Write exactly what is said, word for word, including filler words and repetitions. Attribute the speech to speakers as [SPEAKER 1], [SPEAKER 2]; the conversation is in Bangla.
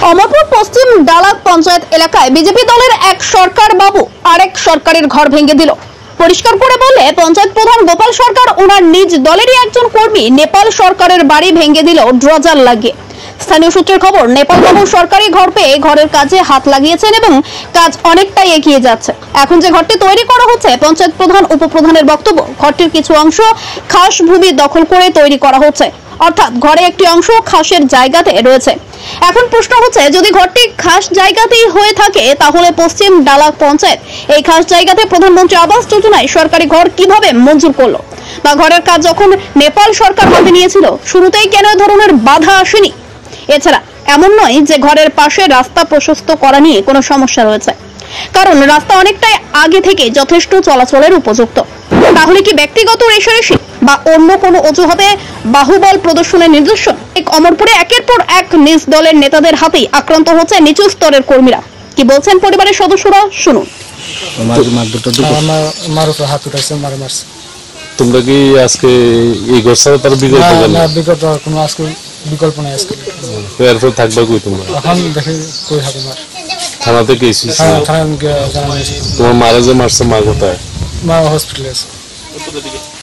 [SPEAKER 1] অমরপুর পশ্চিম ডালাক পঞ্চায়েত এলাকায় বিজেপি দলের এক সরকার বাবু আরেক সরকারের ঘর ভেঙে দিল। পরিষ্কার করে বলে পঞ্চায়েত প্রধান গোপাল সরকার ওনার নিজ দলেরই একজন কর্মী নেপাল সরকারের বাড়ি ভেঙে দিল ড্রজার লাগিয়ে। স্থানীয় সূত্রের খবর, নেপাল বাবু সরকারি ঘর পেয়ে ঘরের কাজে হাত লাগিয়েছেন এবং কাজ অনেকটাই এগিয়ে যাচ্ছে। এখন যে ঘরটি তৈরি করা হচ্ছে, পঞ্চায়েত প্রধান উপপ্রধানের বক্তব্য, ঘরটির কিছু অংশ খাস ভূমি দখল করে তৈরি করা হচ্ছে, অর্থাৎ ঘরে একটি অংশ খাসের জায়গাতে রয়েছে। এখন প্রশ্ন হচ্ছে, যদি ঘরটি খাস জায়গাতেই হয়ে থাকে তাহলে পশ্চিম ডালাক পঞ্চায়েত এই খাস জায়গাতে প্রধানমন্ত্রী আবাস যোজনায় সরকারি ঘর কিভাবে মঞ্জুর করলো, বা ঘরের কাজ যখন নেপাল সরকার হাতে নিয়েছিল শুরুতেই কেন ধরনের বাধা আসেনি? এছাড়া এমন নয় যে ঘরের পাশে রাস্তা প্রশস্ত করা নিয়ে কোনো সমস্যা রয়েছে, কারণ রাস্তা অনেকটাই আগে থেকে যথেষ্ট চলাচলের উপযুক্ত। তাহলে কি ব্যক্তিগত রেশারেশি বা অন্য কোনো অজুহাতে বাহুবল প্রদর্শনের নিদর্শন? এক অমরপুরে একের পর এক নিজ দলের নেতাদের হাতেই আক্রান্ত হচ্ছে নিচু স্তরের কর্মীরা। কি বলছেন পরিবারের সদস্যরা, শুনুন।
[SPEAKER 2] তোমরা কি আজকে এই গোছাও তার বিকল্প
[SPEAKER 3] না? বিকল্প কোনো আজকে বিকল্প নাই। আজকে
[SPEAKER 2] এরপর থাকবে কই তোমরা?
[SPEAKER 3] এখন দেখি কই হবে মার।
[SPEAKER 2] থানাতে কি এসেছিস?
[SPEAKER 3] হ্যাঁ, থানায় জানানো হয়েছে।
[SPEAKER 2] তোমার মারা যে মারছে, মা কোথায়?
[SPEAKER 3] মা হসপিটালে আছে।